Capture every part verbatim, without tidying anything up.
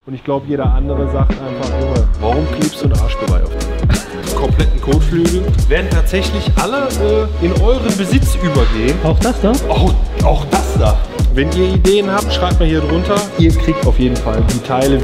Und ich glaube, jeder andere sagt einfach, Junge, warum klebst du ein Arschgeweih auf den kompletten Kotflügel? Werden tatsächlich alle äh, in euren Besitz übergehen. Auch das da? Auch, auch das da. Wenn ihr Ideen habt, schreibt mal hier drunter. Ihr kriegt auf jeden Fall die Teile.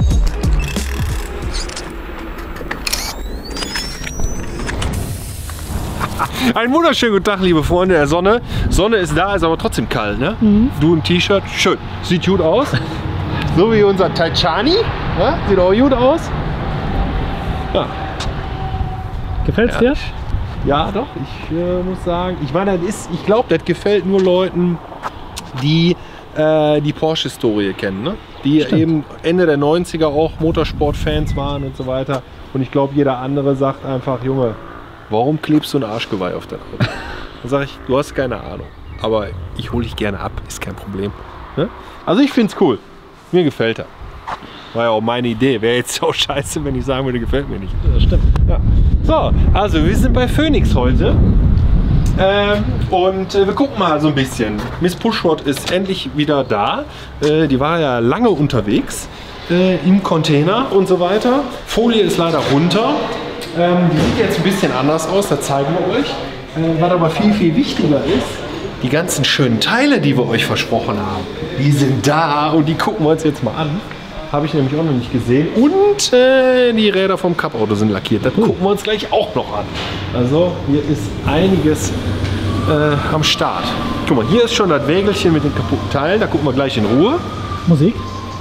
Einen wunderschönen guten Tag, liebe Freunde der Sonne. Sonne ist da, ist aber trotzdem kalt, ne? Mhm. Du ein T-Shirt, schön. Sieht gut aus. So wie unser Taichani. Ja, sieht auch gut aus. Ja. Gefällt's dir? Ja, doch. Ich äh, muss sagen, ich meine, das ist, ich glaube, das gefällt nur Leuten, die äh, die Porsche-Historie kennen, ne? Die Stimmt. eben Ende der neunziger auch Motorsport-Fans waren und so weiter. Und ich glaube, jeder andere sagt einfach, Junge, warum klebst du ein Arschgeweih auf der Auto? Dann sage ich, du hast keine Ahnung. Aber ich hole dich gerne ab, ist kein Problem. Ne? Also ich finde es cool. Mir gefällt er. War ja auch meine Idee. Wäre jetzt auch scheiße, wenn ich sagen würde, gefällt mir nicht. Das stimmt. Ja. So, also wir sind bei Phoenix heute. Ähm, und äh, wir gucken mal so ein bisschen. Miss Pushrod ist endlich wieder da. Äh, die war ja lange unterwegs. Äh, Im Container und so weiter. Folie ist leider runter. Ähm, die sieht jetzt ein bisschen anders aus, das zeigen wir euch. Äh, was aber viel, viel wichtiger ist, die ganzen schönen Teile, die wir euch versprochen haben, die sind da und die gucken wir uns jetzt mal an. Habe ich nämlich auch noch nicht gesehen. Und äh, die Räder vom Cup-Auto sind lackiert. Das gucken wir uns gleich auch noch an. Also hier ist einiges äh, am Start. Guck mal, hier ist schon das Wägelchen mit den kaputten Teilen. Da gucken wir gleich in Ruhe. Musik?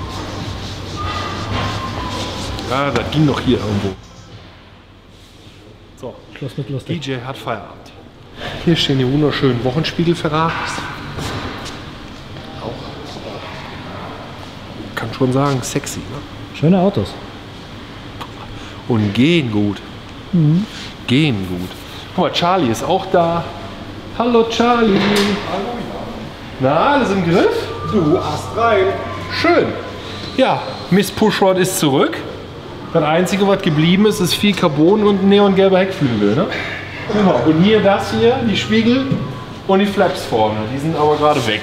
Ja, das ging noch hier irgendwo. So, Schluss mit lustig. D J hat Feierabend. Hier stehen die wunderschönen Wochenspiegel-Ferraris. Auch, kann schon sagen, sexy. Ne? Schöne Autos. Und gehen gut. Mhm. Gehen gut. Guck mal, Charlie ist auch da. Hallo Charlie. Hallo. Na, alles im Griff? Du hast rein. Schön. Ja, Miss Pushrod ist zurück. Das Einzige, was geblieben ist, ist viel Carbon und ein neongelber Heckflügel. Ne? Genau. Und hier das hier, die Spiegel und die Flaps vorne. Die sind aber gerade weg.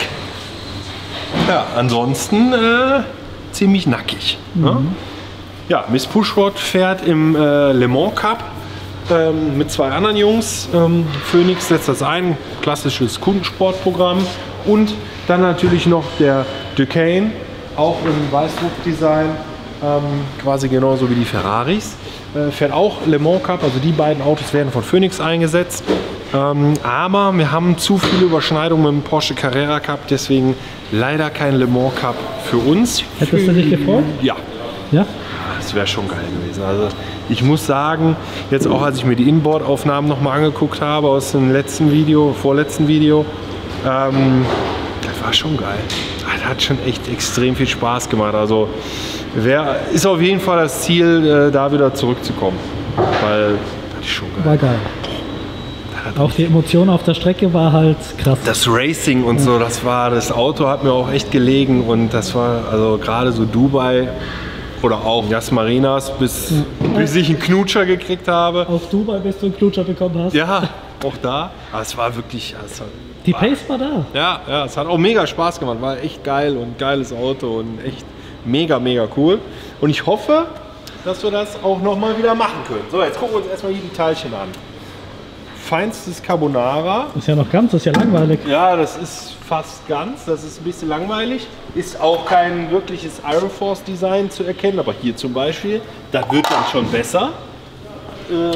Ja, ansonsten äh, ziemlich nackig. Mhm. Ne? Ja, Miss Pushrod fährt im äh, Le Mans Cup ähm, mit zwei anderen Jungs. Ähm, Phoenix setzt das ein, klassisches Kundensportprogramm. Und dann natürlich noch der Duqueine, auch im Weißdruckdesign. Ähm, quasi genauso wie die Ferraris. Äh, fährt auch Le Mans Cup, also die beiden Autos werden von Phoenix eingesetzt. Ähm, aber wir haben zu viele Überschneidungen mit dem Porsche Carrera Cup, deswegen leider kein Le Mans Cup für uns. Hättest für, du dich gefreut? Ja. Ja? Das wäre schon geil gewesen. Also ich muss sagen, jetzt auch als ich mir die Inboard-Aufnahmen nochmal angeguckt habe aus dem letzten Video, vorletzten Video, ähm, das war schon geil. Das hat schon echt extrem viel Spaß gemacht. Also Wär, ist auf jeden Fall das Ziel, äh, da wieder zurückzukommen. Weil das ist schon geil. War geil. Auch die Emotion auf der Strecke war halt krass. Das Racing und ja. so, das war, das Auto hat mir auch echt gelegen und das war, also gerade so Dubai oder auch Yas Marinas, bis, ja. bis ich einen Knutscher gekriegt habe. Auf Dubai, bis du einen Knutscher bekommen hast. Ja, auch da. Aber es war wirklich, es war, die Pace war da. Ja, ja, es hat auch mega Spaß gemacht, war echt geil und geiles Auto und echt mega, mega cool. Und ich hoffe, dass wir das auch noch mal wieder machen können. So, jetzt gucken wir uns erstmal hier die Teilchen an. Feinstes Carbonara. Ist ja noch ganz, das ist ja langweilig. Ja, das ist fast ganz. Das ist ein bisschen langweilig. Ist auch kein wirkliches Iron Force Design zu erkennen, aber hier zum Beispiel, das wird dann schon besser. Ähm,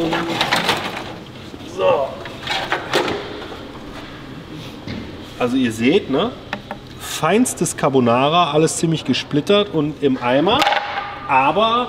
so. Also ihr seht, ne? Feinstes Carbonara, alles ziemlich gesplittert und im Eimer, aber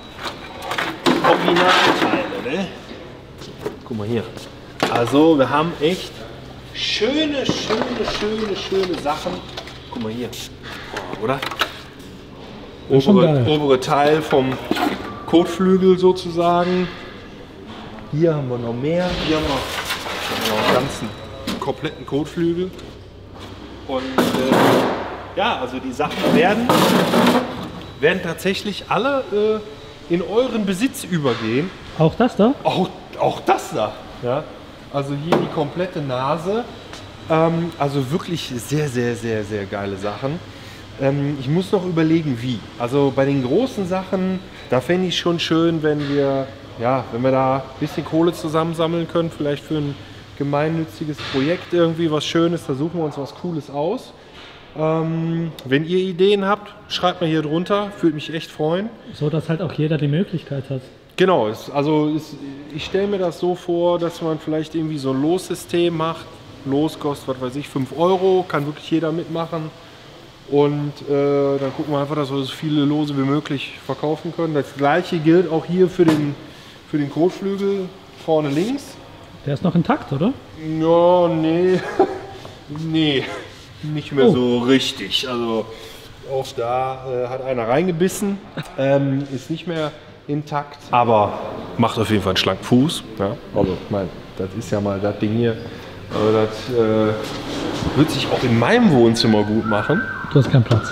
Originalteile, ne? Guck mal hier. Also wir haben echt schöne, schöne, schöne, schöne Sachen. Guck mal hier, oder? Obere, obere Teil vom Kotflügel sozusagen. Hier haben wir noch mehr. Hier haben wir noch einen ganzen kompletten Kotflügel. Und äh, ja, also die Sachen werden, werden tatsächlich alle äh, in euren Besitz übergehen. Auch das da? Auch, auch das da. Ja? Also hier die komplette Nase. Ähm, also wirklich sehr, sehr, sehr, sehr geile Sachen. Ähm, ich muss noch überlegen, wie. Also bei den großen Sachen, da fände ich schon schön, wenn wir, ja, wenn wir da ein bisschen Kohle zusammensammeln können, vielleicht für ein gemeinnütziges Projekt irgendwie was Schönes, da suchen wir uns was Cooles aus. Ähm, wenn ihr Ideen habt, schreibt mal hier drunter, würde mich echt freuen. So, dass halt auch jeder die Möglichkeit hat. Genau, es, also es, ich stelle mir das so vor, dass man vielleicht irgendwie so ein Lossystem macht. Los kostet, was weiß ich, fünf Euro, kann wirklich jeder mitmachen. Und äh, dann gucken wir einfach, dass wir so viele Lose wie möglich verkaufen können. Das gleiche gilt auch hier für den, für den Kotflügel vorne links. Der ist noch intakt, oder? Ja, nee, nee, nicht mehr Oh. so richtig. Also auch da äh, hat einer reingebissen, ähm, ist nicht mehr intakt, aber macht auf jeden Fall einen schlanken Fuß. Ja? Also, ich meine, das ist ja mal das Ding hier. Aber das äh, wird sich auch in meinem Wohnzimmer gut machen. Du hast keinen Platz.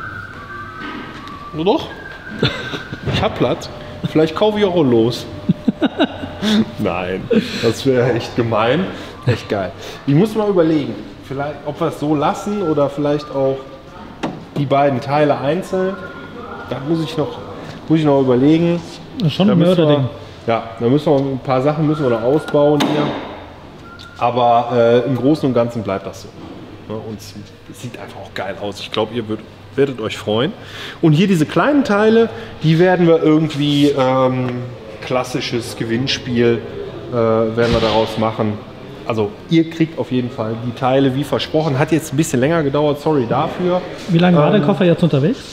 Nur doch? Ich hab Platz. Vielleicht kaufe ich auch los. Nein, das wäre echt gemein. Echt geil. Ich muss mal überlegen, vielleicht, ob wir es so lassen oder vielleicht auch die beiden Teile einzeln. Da muss ich noch, muss ich noch überlegen. Das ist schon Da ein müssen Mörderding. wir, ja, da müssen wir ein paar Sachen müssen wir noch ausbauen hier. Aber äh, im Großen und Ganzen bleibt das so. Ja, und es, es sieht einfach auch geil aus. Ich glaube, ihr würd, werdet euch freuen. Und hier diese kleinen Teile, die werden wir irgendwie ähm, klassisches Gewinnspiel äh, werden wir daraus machen. Also ihr kriegt auf jeden Fall die Teile wie versprochen. Hat jetzt ein bisschen länger gedauert, sorry dafür. Wie lange war der Ähm, Koffer jetzt unterwegs?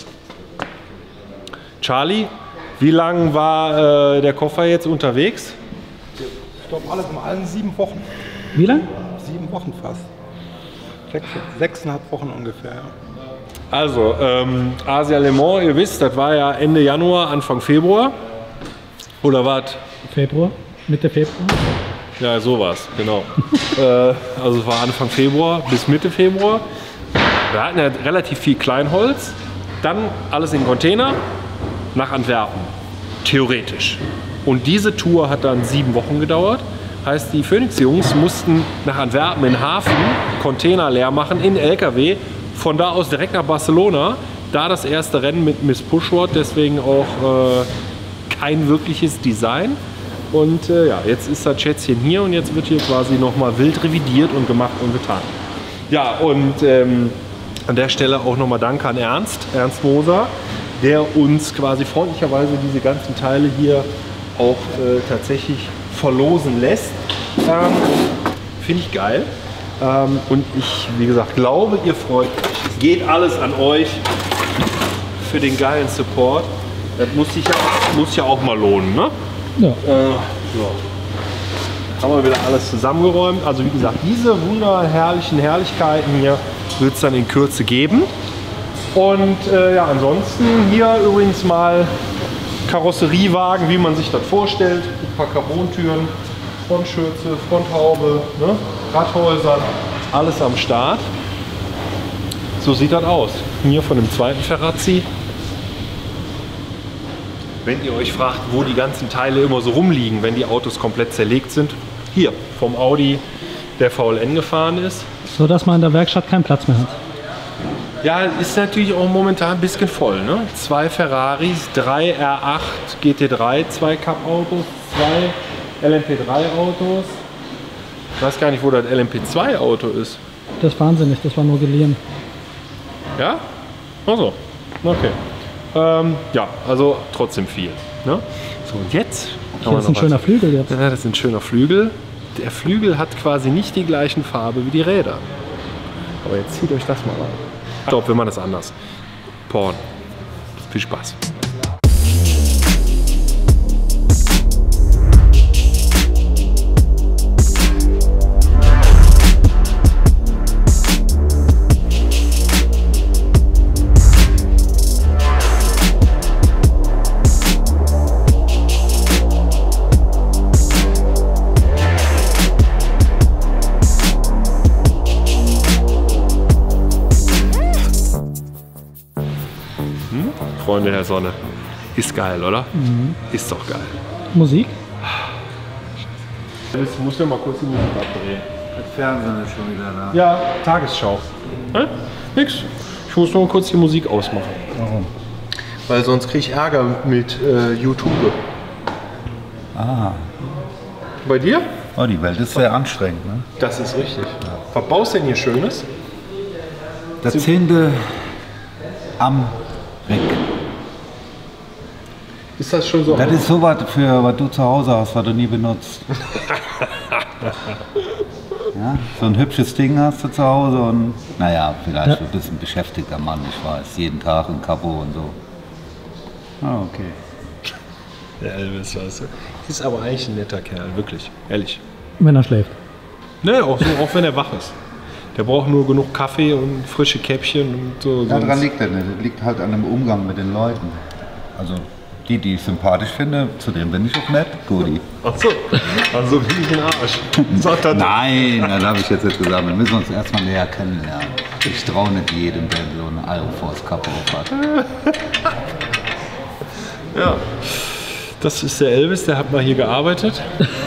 Charlie, wie lange war äh, der Koffer jetzt unterwegs? Ich glaube, alles in allen sieben Wochen. Wie lang? Sieben Wochen fast. Sechs, sechseinhalb Wochen ungefähr. Ja. Also, ähm, Asia Le Mans, ihr wisst, das war ja Ende Januar, Anfang Februar. Oder was? Februar? Mitte Februar? Ja, sowas, genau. äh, also es war Anfang Februar bis Mitte Februar. Wir hatten ja relativ viel Kleinholz. Dann alles in Container nach Antwerpen. Theoretisch. Und diese Tour hat dann sieben Wochen gedauert. Heißt, die Phoenix-Jungs mussten nach Antwerpen in den Hafen Container leer machen in L K W. Von da aus direkt nach Barcelona. Da das erste Rennen mit Miss Pushwood, deswegen auch äh, kein wirkliches Design. Und äh, ja, jetzt ist das Schätzchen hier und jetzt wird hier quasi nochmal wild revidiert und gemacht und getan. Ja, und ähm, an der Stelle auch nochmal Danke an Ernst, Ernst Moser, der uns quasi freundlicherweise diese ganzen Teile hier auch äh, tatsächlich verlosen lässt. Ähm, Finde ich geil. Ähm, und ich, wie gesagt, glaube, ihr freut euch. Es geht alles an euch für den geilen Support. Das muss sich ja, muss ja auch mal lohnen, ne? Ja. Äh, so. Haben wir wieder alles zusammengeräumt. Also wie gesagt, diese wunderherrlichen Herrlichkeiten hier wird es dann in Kürze geben. Und äh, ja, ansonsten hier übrigens mal Karosseriewagen, wie man sich das vorstellt. Ein paar Carbontüren, Frontschürze, Fronthaube, ne? Radhäuser, alles am Start. So sieht das aus. Hier von dem zweiten Ferrazzi. Wenn ihr euch fragt, wo die ganzen Teile immer so rumliegen, wenn die Autos komplett zerlegt sind, hier vom Audi, der V L N gefahren ist. So dass man in der Werkstatt keinen Platz mehr hat. Ja, ist natürlich auch momentan ein bisschen voll. Ne? Zwei Ferraris, drei R acht G T drei, zwei Cup-Autos, zwei L M P drei Autos. Ich weiß gar nicht, wo das L M P zwei Auto ist. Das ist wahnsinnig, das war nur geliehen. Ja? Achso, okay. Ähm, ja, also trotzdem viel. Ne? So, und jetzt haben wir Das ist ein noch schöner was. Flügel jetzt. Ja, das ist ein schöner Flügel. Der Flügel hat quasi nicht die gleichen Farbe wie die Räder. Aber jetzt zieht euch das mal an. Ich glaube, wir machen das anders. Porn. Viel Spaß. Freunde der Sonne. Ist geil, oder? Mhm. Ist doch geil. Musik? Jetzt muss ja mal kurz die Musik abdrehen. Das Fernsehen ist schon wieder da. Ja, Tagesschau. Hä? Nix. Ich Ich muss nur kurz die Musik ausmachen. Warum? Weil sonst kriege ich Ärger mit äh, YouTube. Ah. Bei dir? Oh, die Welt ist sehr anstrengend, ne? Das ist richtig. Was baust du denn hier Schönes? Der Zehnte am Ring. Ist das schon so? Das ist so was, für was du zu Hause hast, was du nie benutzt. Ja, so ein hübsches Ding hast du zu Hause und naja, vielleicht ja. Du bist ein beschäftigter Mann, ich weiß, jeden Tag ein Kapo und so. Ah, okay. Der Elvis, weißt du. Ist aber eigentlich ein netter Kerl, wirklich, ehrlich. Wenn er schläft. Ne, auch, so, auch wenn er wach ist. Der braucht nur genug Kaffee und frische Käppchen und so. Ja, daran liegt er nicht. Das liegt halt an dem Umgang mit den Leuten. Also die, die ich sympathisch finde, zu denen bin ich auch nett, Gudi. Ach so, also wie ich den Arsch. Sagt er Nein, das habe ich jetzt nicht gesagt. Wir müssen uns erstmal näher kennenlernen. Ich traue nicht jedem, der so eine Aeroforce-Kappe auf hat. Ja, das ist der Elvis, der hat mal hier gearbeitet.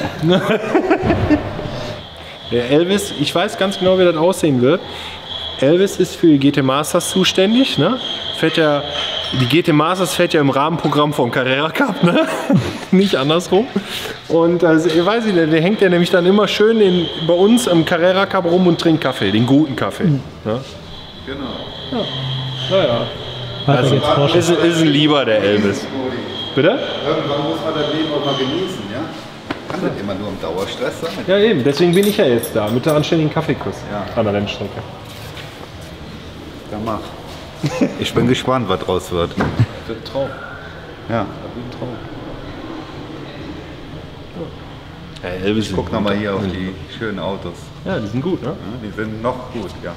Der Elvis, ich weiß ganz genau, wie das aussehen wird. Elvis ist für die G T Masters zuständig. Ne? Fährt ja, die G T Masters fährt ja im Rahmenprogramm vom Carrera Cup, ne? Nicht andersrum. Und also, ich weiß nicht, der hängt ja nämlich dann immer schön in, bei uns im Carrera Cup rum und trinkt Kaffee, den guten Kaffee. Mhm. Ne? Genau. Ja, naja. Also, ist, ist ein Lieber, der Elvis. Bitte? Irgendwann muss man das Leben auch mal genießen, ja? Kann das immer nur im Dauerstress sein? Ja eben, deswegen bin ich ja jetzt da, mit der anständigen Kaffeekuss ja. An der Rennstrecke. Ja, mach. Ich bin gespannt, was draus wird. Das wird ein Traum. Ja. Das wird ein Traum. Ja, Elvis, ich guck nochmal hier auf die schönen Autos. Ja, die sind gut, ne? Ja, die sind noch gut, ja.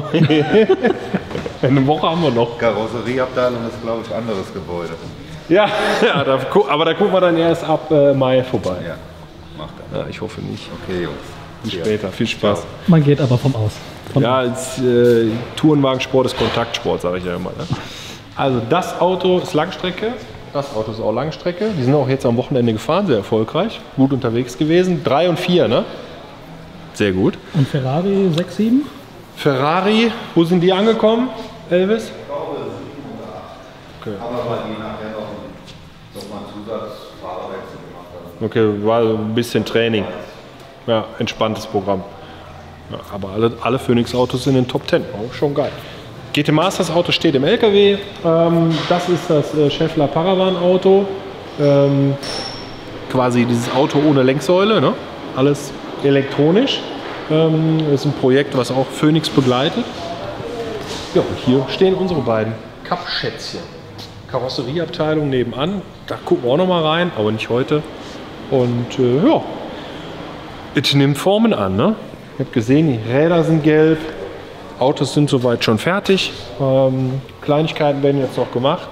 Eine Woche haben wir noch. Karosserieabteilung ist, glaube ich, ein anderes Gebäude. Ja, ja da, aber da gucken wir dann erst ab äh, Mai vorbei. Ja, macht er. Ja, ich hoffe nicht. Okay, Jungs. Bis später. Viel Spaß. Man geht aber vom Aus. Von ja, als, äh, Tourenwagensport ist Kontaktsport, sage ich ja immer. Ne? Also das Auto ist Langstrecke. Das Auto ist auch Langstrecke. Die sind auch jetzt am Wochenende gefahren, sehr erfolgreich. Gut unterwegs gewesen. Drei und vier, ne? Sehr gut. Und Ferrari sechs, sieben? Ferrari, wo sind die angekommen, Elvis? Okay. Aber weil die nachher noch, noch mal einen Zusatzfahrerwechsel gemacht haben. Okay, war ein bisschen Training. Ja, entspanntes Programm. Ja, aber alle, alle Phoenix-Autos sind in den Top Ten. Auch schon geil. G T Masters Auto steht im L K W. Ähm, das ist das äh, Schaeffler Paravan Auto. Ähm, quasi dieses Auto ohne Lenksäule. Ne? Alles elektronisch. Ähm, das ist ein Projekt, was auch Phoenix begleitet. Ja, und hier stehen unsere beiden Cup-Schätzchen. Karosserieabteilung nebenan. Da gucken wir auch noch mal rein, aber nicht heute. Und äh, ja, es nimmt Formen an. Ne? Ihr habt gesehen, die Räder sind gelb. Autos sind soweit schon fertig. Ähm, Kleinigkeiten werden jetzt noch gemacht.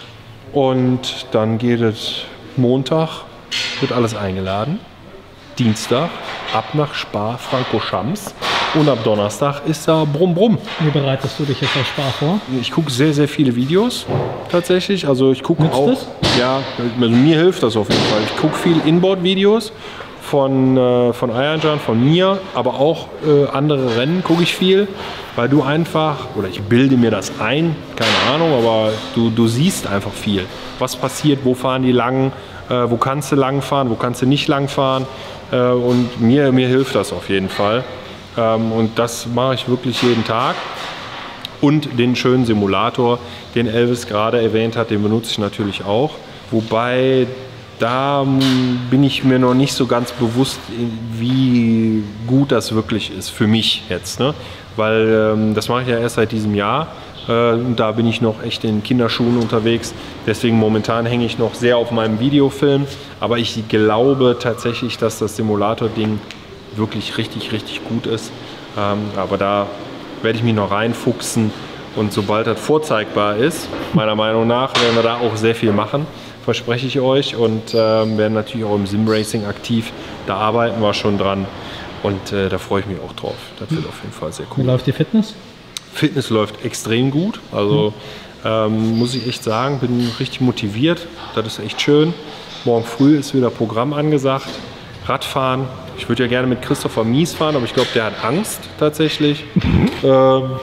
Und dann geht es Montag, wird alles eingeladen. Dienstag ab nach Spa-Francorchamps. Und ab Donnerstag ist da Brumm Brumm. Wie bereitest du dich jetzt auf Spa vor? Ich gucke sehr, sehr viele Videos tatsächlich. Also ich gucke auch. Das? Ja, also mir hilft das auf jeden Fall. Ich gucke viel Inboard-Videos von, äh, von Ayanjan, von mir, aber auch äh, andere Rennen gucke ich viel, weil du einfach, oder ich bilde mir das ein, keine Ahnung, aber du, du siehst einfach viel. Was passiert, wo fahren die lang, äh, wo kannst du lang fahren, wo kannst du nicht lang fahren. Äh, und mir, mir hilft das auf jeden Fall. Ähm, und das mache ich wirklich jeden Tag. Und den schönen Simulator, den Elvis gerade erwähnt hat, den benutze ich natürlich auch. Wobei, da bin ich mir noch nicht so ganz bewusst, wie gut das wirklich ist für mich jetzt. Ne? Weil ähm, das mache ich ja erst seit diesem Jahr. Äh, und da bin ich noch echt in Kinderschuhen unterwegs. Deswegen momentan hänge ich noch sehr auf meinem Videofilm. Aber ich glaube tatsächlich, dass das Simulator-Ding wirklich richtig, richtig gut ist. Ähm, aber da werde ich mich noch reinfuchsen. Und sobald das vorzeigbar ist, meiner Meinung nach, werden wir da auch sehr viel machen. Verspreche ich euch, und ähm, werden natürlich auch im Sim-Racing aktiv. Da arbeiten wir schon dran, und äh, da freue ich mich auch drauf. Das wird auf jeden Fall sehr cool. Wie läuft die Fitness? Fitness läuft extrem gut. Also ähm, muss ich echt sagen, bin richtig motiviert. Das ist echt schön. Morgen früh ist wieder Programm angesagt. Radfahren. Ich würde ja gerne mit Christopher Mies fahren, aber ich glaube, der hat Angst tatsächlich. ähm,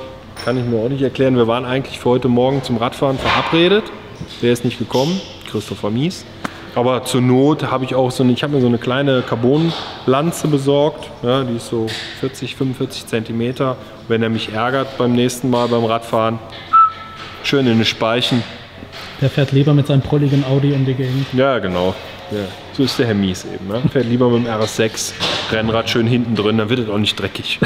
kann ich mir auch nicht erklären. Wir waren eigentlich für heute Morgen zum Radfahren verabredet. Der ist nicht gekommen, Christopher Mies. Aber zur Not habe ich auch so eine, ich habe mir so eine kleine Carbon-Lanze besorgt. Ja, die ist so vierzig, fünfundvierzig Zentimeter. Wenn er mich ärgert beim nächsten Mal beim Radfahren, schön in den Speichen. Der fährt lieber mit seinem prolligen Audi um die Gegend. Ja, genau. Ja, so ist der Herr Mies eben. Ne? Fährt lieber mit dem R S sechs Rennrad schön hinten drin, dann wird es auch nicht dreckig.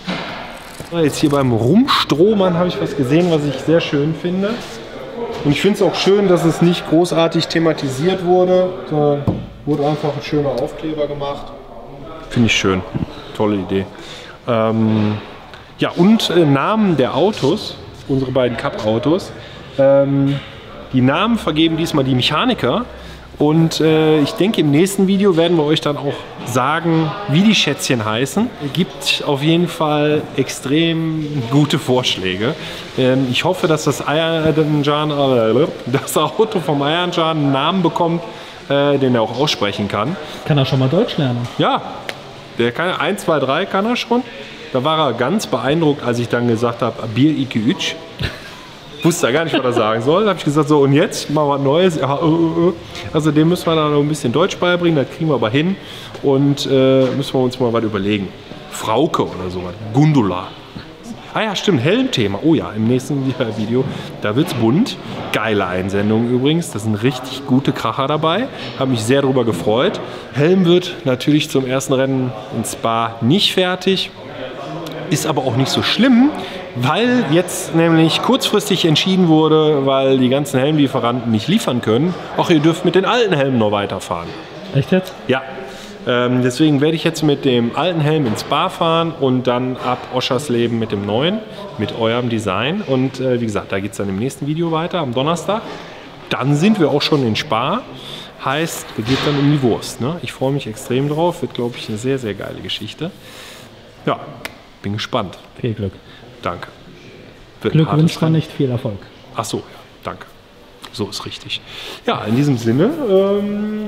Jetzt hier beim Rumstromern habe ich was gesehen, was ich sehr schön finde. Und ich finde es auch schön, dass es nicht großartig thematisiert wurde, sondern wurde einfach ein schöner Aufkleber gemacht. Finde ich schön. Tolle Idee. Ähm, ja, und äh, Namen der Autos, unsere beiden Cup-Autos. Ähm, die Namen vergeben diesmal die Mechaniker. Und äh, ich denke, im nächsten Video werden wir euch dann auch sagen, wie die Schätzchen heißen. Es gibt auf jeden Fall extrem gute Vorschläge. Ähm, ich hoffe, dass das, Ayanjan, äh, das Auto vom Ayanjan einen Namen bekommt, äh, den er auch aussprechen kann. Kann er schon mal Deutsch lernen? Ja, der kann eins, zwei, drei kann er schon. Da war er ganz beeindruckt, als ich dann gesagt habe, Bir iki üç. Wusste er gar nicht, was er sagen soll. Da habe ich gesagt, so und jetzt mal was Neues. Ja, uh, uh. Also dem müssen wir dann noch ein bisschen Deutsch beibringen, das kriegen wir aber hin. Und äh, müssen wir uns mal was überlegen. Frauke oder sowas. Gundula. Ah ja, stimmt, Helmthema. Oh ja, im nächsten Video, da wird's bunt. Geile Einsendung übrigens. Da sind richtig gute Kracher dabei. Habe mich sehr darüber gefreut. Helm wird natürlich zum ersten Rennen in Spa nicht fertig. Ist aber auch nicht so schlimm, weil jetzt nämlich kurzfristig entschieden wurde, weil die ganzen Helmlieferanten nicht liefern können, auch ihr dürft mit den alten Helmen noch weiterfahren. Echt jetzt? Ja. Ähm, deswegen werde ich jetzt mit dem alten Helm ins Spa fahren und dann ab Oschersleben mit dem neuen, mit eurem Design. Und äh, wie gesagt, da geht es dann im nächsten Video weiter, am Donnerstag. Dann sind wir auch schon in Spa. Heißt, es geht dann um die Wurst. Ne? Ich freue mich extrem drauf. Wird, glaube ich, eine sehr, sehr geile Geschichte. Ja. Bin gespannt. Viel Glück. Danke. Wird Glück wünscht man nicht, viel Erfolg. Ach so, ja, danke. So ist richtig. Ja, in diesem Sinne ähm,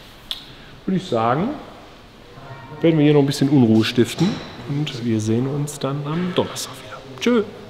würde ich sagen, werden wir hier noch ein bisschen Unruhe stiften und wir sehen uns dann am Donnerstag wieder. Tschö.